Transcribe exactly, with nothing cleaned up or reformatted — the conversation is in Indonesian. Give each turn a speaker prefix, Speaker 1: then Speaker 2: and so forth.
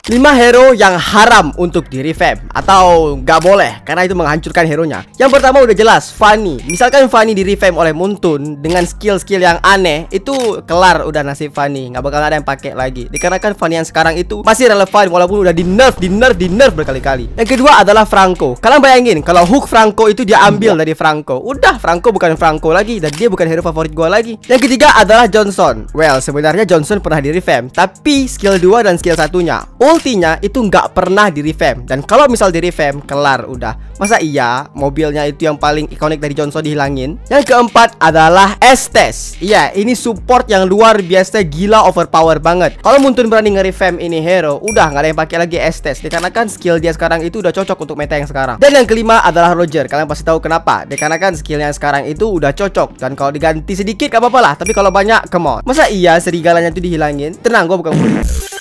Speaker 1: lima hero yang haram untuk di revamp atau nggak boleh karena itu menghancurkan hero-nya. Yang pertama udah jelas, Fanny. Misalkan Fanny di revamp oleh Muntun dengan skill-skill yang aneh, itu kelar udah nasib Fanny, nggak bakal ada yang pakai lagi. Dikarenakan Fanny yang sekarang itu masih relevan walaupun udah di nerf, di nerf, di nerf berkali-kali. Yang kedua adalah Franco. Kalian bayangin kalau hook Franco itu dia ambil dari Franco, udah Franco bukan Franco lagi dan dia bukan hero favorit gua lagi. Yang ketiga adalah Johnson. Well, sebenarnya Johnson pernah di revamp, tapi skill dua dan skill satunya, ultinya itu nggak pernah di revamp. Dan kalau misal di revamp, kelar udah. Masa iya mobilnya itu yang paling ikonik dari Johnson dihilangin? Yang keempat adalah Estes. Iya, ini support yang luar biasa gila overpower banget. Kalau Muntun berani nge-revamp ini hero, udah nggak ada yang pakai lagi Estes. Dikarenakan skill dia sekarang itu udah cocok untuk meta yang sekarang. Dan yang kelima adalah Roger. Kalian pasti tahu kenapa? Dikarenakan skillnya sekarang itu udah cocok. Dan kalau diganti sedikit gak apa-apa lah, tapi kalau banyak, come on. Masa iya serigalanya itu dihilangin? Tenang, gue bukan murid.